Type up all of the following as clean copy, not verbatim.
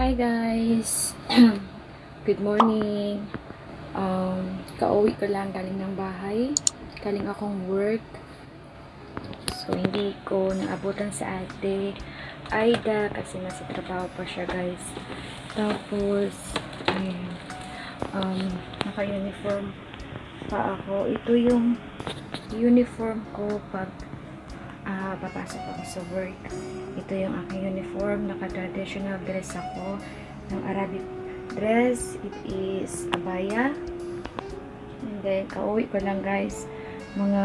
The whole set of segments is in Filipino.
Hi guys! Good morning! Kauwi ko lang galing ng bahay. Galing akong work. So, hindi ko naabutan sa ate Aida kasi nasa trabaho pa siya guys. Tapos, ayun, naka-uniform pa ako. Ito yung uniform ko pag papasok ako sa work. Ito yung aking uniform. Naka-traditional dress ako ng Arabic dress. It is abaya. And then, kauwi ko lang guys. Mga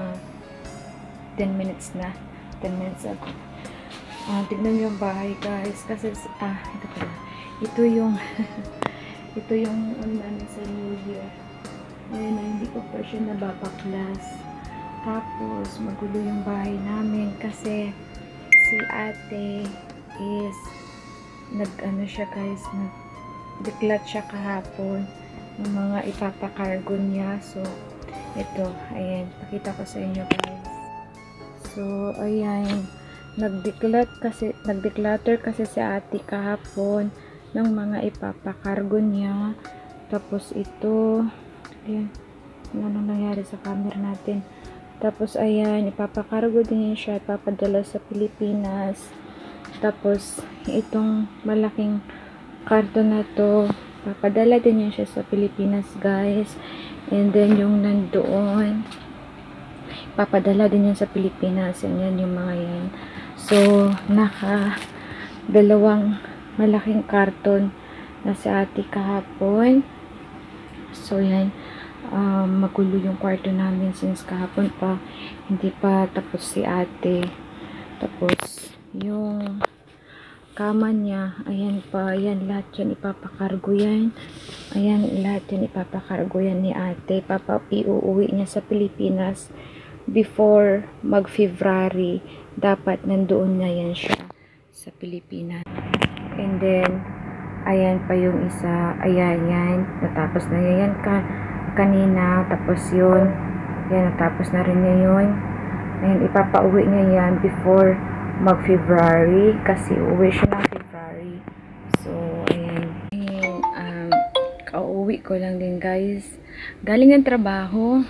10 minutes na. 10 minutes ago. Tignan yung bahay guys. Kasi, ito pala. Ito yung ito yung namin sa New Year. Ayun, hindi ko pa siya nababaklas. Tapos, magulo yung bahay namin kasi si ate is nag-ano siya guys, nag-declat siya kahapon ng mga ipapakargo niya. So, ito, ayan, pakita ko sa inyo guys. So, ayan, nag-declutter kasi si ate kahapon ng mga ipapakargo niya. Tapos, ito, ayan, ano nangyari sa camera natin. Tapos, ayan, ipapakargo din siya, ipapadala sa Pilipinas. Tapos, itong malaking karton na to, ipapadala din siya sa Pilipinas, guys. And then, yung nandoon, ipapadala din yan sa Pilipinas. And yan, yung mga yan. So, dalawang malaking karton na sa ate kahapon. So, yan. Magulo yung kwarto namin since kahapon pa hindi pa tapos si ate. Tapos yung kama niya, ayan pa, ayan, lahat yan ipapakargo yan. Ayan, lahat yan ipapakargo yan ni ate. Iuuwi niya sa Pilipinas before mag-February. Dapat nandoon na yan siya sa Pilipinas. And then ayan pa yung isa, ayan yan, natapos na yan kanina, tapos yun, yan, natapos na rin niya yun. Ayan, ipapauwi niya yan before mag-February, kasi uwi siya ng February. So, ayan. Ayan, kauwi ko lang din guys. Galing ng trabaho.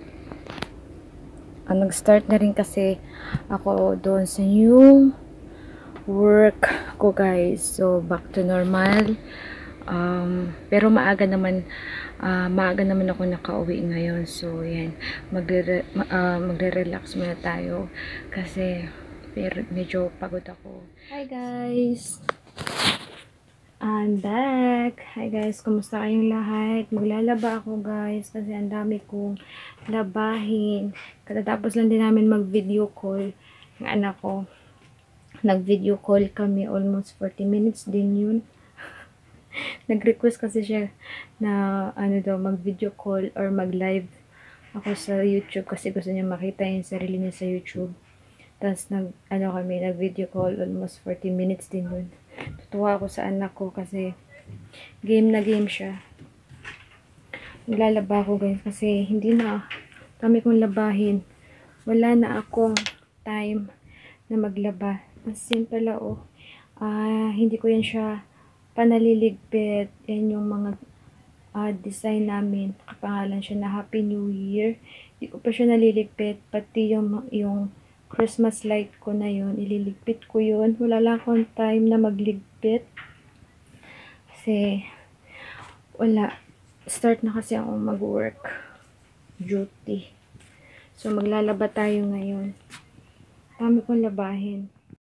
Nag-start na rin kasi ako doon sa new work ko guys. So, back to normal. Pero maaga naman ako nakauwi ngayon. So, yan. Magre-relax muna tayo. Kasi, medyo pagod ako. Hi guys! I'm back! Hi guys! Kumusta kayong lahat? Maglalaba ako guys. Kasi ang dami kong labahin. Katatapos lang din namin mag-video call ng anak ko. Nag-video call kami. Almost 40 minutes din yun. Nag-request kasi siya na mag-video call or mag-live ako sa YouTube kasi gusto niya makita yung sarili niya sa YouTube. Tapos nag-video call almost 40 minutes din yun. Tutuwa ako sa anak ko kasi game na game siya. Naglalaba ako guys kasi hindi na kami kong labahin. Wala na akong time na maglaba. As simple hindi ko yan siya panaliligpit. Yan yung mga design namin. Kapangalan siya na Happy New Year. Hindi ko pa siya naliligpit. Pati yung Christmas light ko na yun, ililigpit ko yun. Wala lang akong time na magligpit. Kasi wala. Start na kasi ako mag-work. Duty. So maglalaba tayo ngayon. Dami kong labahin.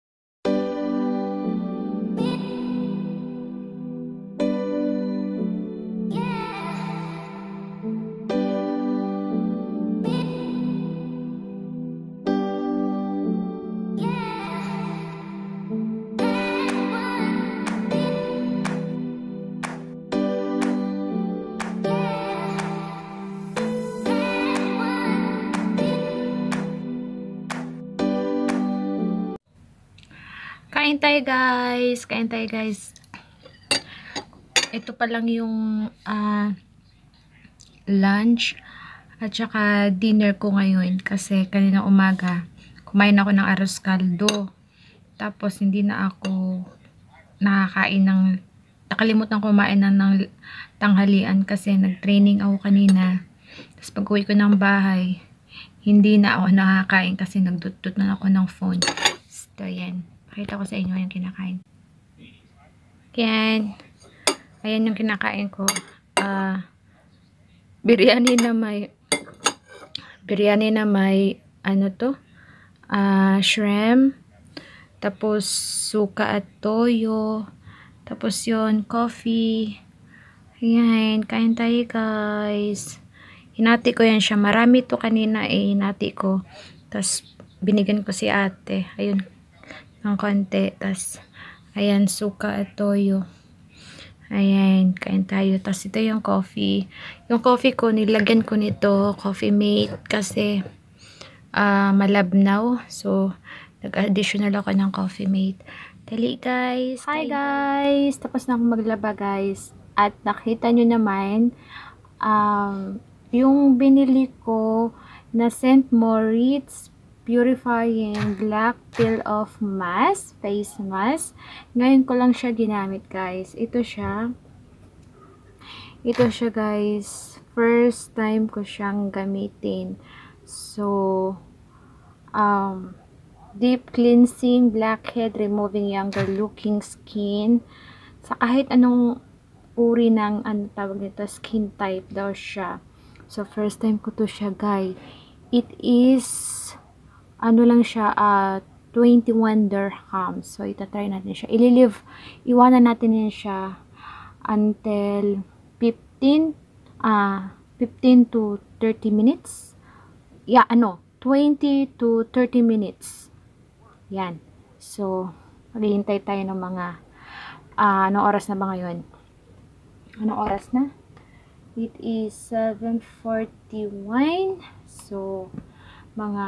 Kain tayo guys. Ito pa lang yung lunch at saka dinner ko ngayon kasi kanina umaga kumain ako ng arroz caldo. Tapos hindi na ako nakalimutan kumain ng tanghalian kasi nag-training ako kanina. Tapos pag uwi ko ng bahay, hindi na ako nakakain kasi nagdutut na ako ng phone. So, yan. Pakita ko sa inyo yung kinakain. Yan. Ayan yung kinakain ko. Biryani na may ano to? Shrimp. Tapos suka at toyo. Tapos yon coffee. Ayan. Kain tayo guys. Hinati ko yan siya. Marami to kanina hinati ko. Tapos binigyan ko si ate. Ayun. Ng konti. Tapos ayan, suka at toyo. Ayan, kain tayo. Tapos ito yung coffee. Yung coffee ko, nilagyan ko nito, Coffee Mate, kasi malabnaw. So, nag-additional ako ng Coffee Mate. Dali guys. Hi guys! Tapos na akong maglaba guys. At nakita nyo naman, yung binili ko na St. Moritz Purifying Black Peel Off Mask, face mask. Ngayon ko lang siya ginamit guys. Ito siya guys. First time ko siyang gamitin. So, deep cleansing, blackhead, removing younger looking skin. Sa kahit anong uri ng tawag nito, skin type daw siya. So, first time ko to siya guys. It is lang siya, 21 dirhams. So, itatry natin siya. Iwanan natin yan siya until 15 to 30 minutes. Yeah, 20 to 30 minutes. Yan. So, maghihintay tayo ng mga, anong oras na ba ngayon? Anong oras na? It is 7:41. So, mga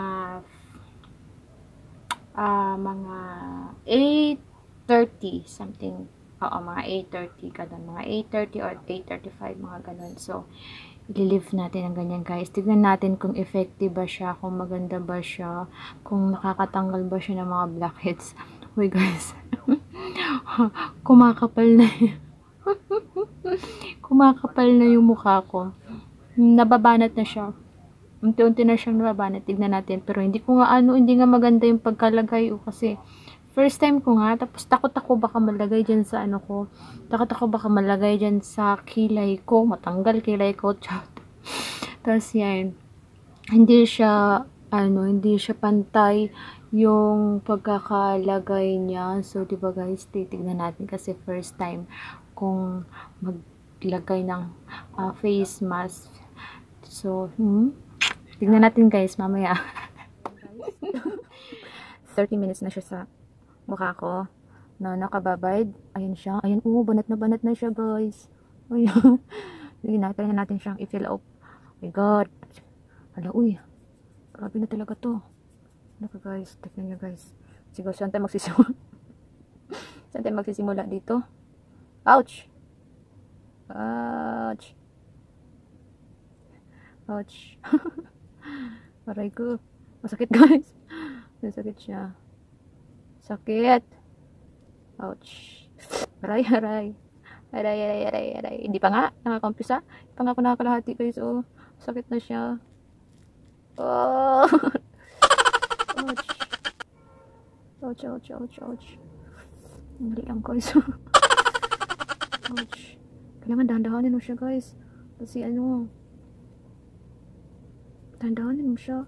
8:30 something. Oo, mga 8:30 ganun. Mga 8:30 or 8:35 mga ganun. So, i-leave natin ang ganyan guys. Tignan natin kung effective ba siya, kung maganda ba siya, kung nakakatanggal ba siya ng mga blackheads. Uy guys. Kumakapal na yun. Kumakapal na yung mukha ko. Nababanat na siya. Unti-unti na siyang nababanat. Tignan natin. Pero hindi nga maganda yung pagkalagay. Kasi first time ko nga. Tapos takot ako baka malagay dyan sa ko. Takot ako baka malagay dyan sa kilay ko. Matanggal kilay ko. Tapos yan. Hindi siya pantay yung pagkakalagay niya. So, diba guys, titignan natin kasi first time kung maglagay ng face mask. So, tignan natin guys mamaya. 30 minutes na siya sa mukha ko na nakababad. Ayan siya. Ayan, banat na siya guys. Ayan. Sige na, try na natin siyang i-fill up. Oh my god. Hala, uy. Grabe na talaga to. Ano ka guys? Tignan nyo guys. Siguro saan tayo magsisimula? Saan tayo magsisimula dito? Ouch! Ouch! Ouch! Aray ko. Masakit guys. Masakit siya. Sakit. Ouch. Aray. Hindi pa nga. Nakaka-umpisa. Hindi pa nga ako nakakalahati guys. Oh. Sakit na siya. Oh. Ouch. Hindi lang guys. Ouch. Kailangan dahan-dahanin mo siya guys. Kasi dahan-dahanin mo siya.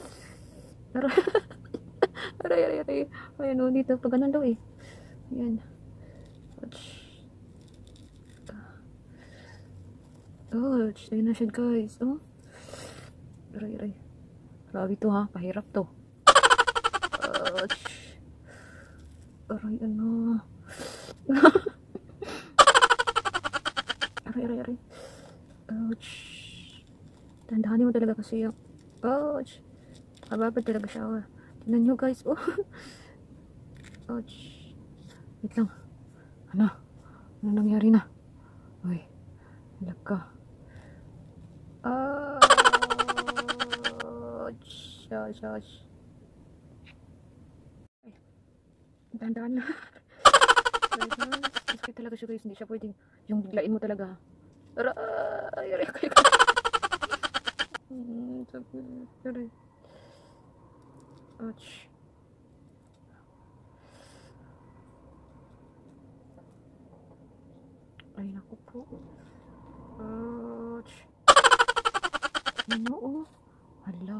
Aray. Ayan dito. Pag ganun daw eh. Ayan. Ouch. Ouch. Ayan na siya guys. Oh. Aray. Grabe to ha. Pahirap to. Ouch. Aray. Aray. Ouch. Dahan-dahanin mo talaga kasi yung ouch. Kababad talaga siya. Tignan nyo guys. Oh. Ouch. Wait lang. Ano nangyari na? Uy. Hilag ka. Ouch. Dahan-dahan na. Sakit talaga siya guys, hindi siya pwedeng yung biglain mo talaga. Aray, aray, aray. Sakit. Aray. Ouch. Ay, naku po. Ouch. Ano, oh. Hala.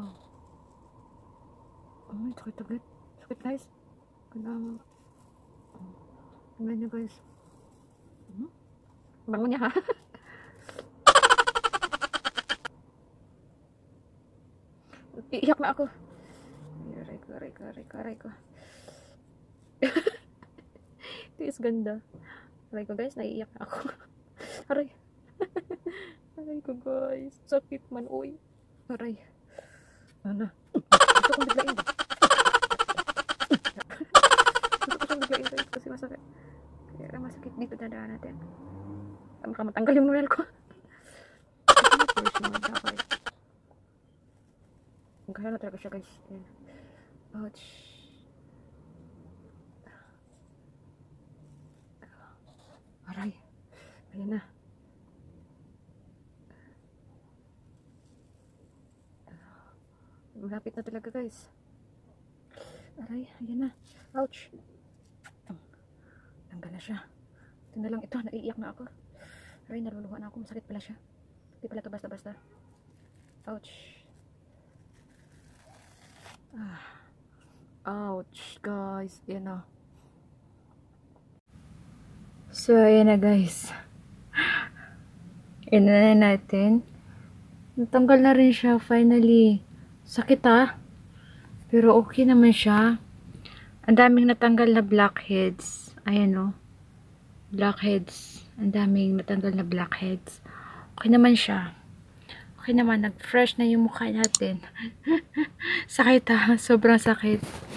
Ay, sakit agad. Sakit guys. Kailangan. Tingnan nyo guys. Bango niya ha. Iiyak na ako. Aray ko. Tiis ganda. Aray ko guys, naiiyak na ako. Aray. Aray ko guys. Sakit man, uy. Aray. Ano? Gusto kong biglain. Gusto kong biglain guys kasi masakit. Kaya masakit dito dadaan natin. Baka matanggal yung noodle ko. Kaya na talaga siya guys. Ouch. Aray. Ayan na. Malapit na talaga guys. Aray. Ayan na. Ouch. Tanggal na siya. Ito na lang ito. Naiiyak na ako. Aray. Naluluha na ako. Masakit pala siya. Hindi pala ito basta-basta. Ouch. Ouch guys. Ayan na. So, ayan na guys. Ayan na natin. Natanggal na rin siya finally. Sakit ha. Pero okay naman siya. Ang daming natanggal na blackheads. Ayan o. Blackheads. Ang daming natanggal na blackheads. Okay naman siya. Okay naman. Nag-fresh na yung mukha natin. Sakit ha. Sobrang sakit.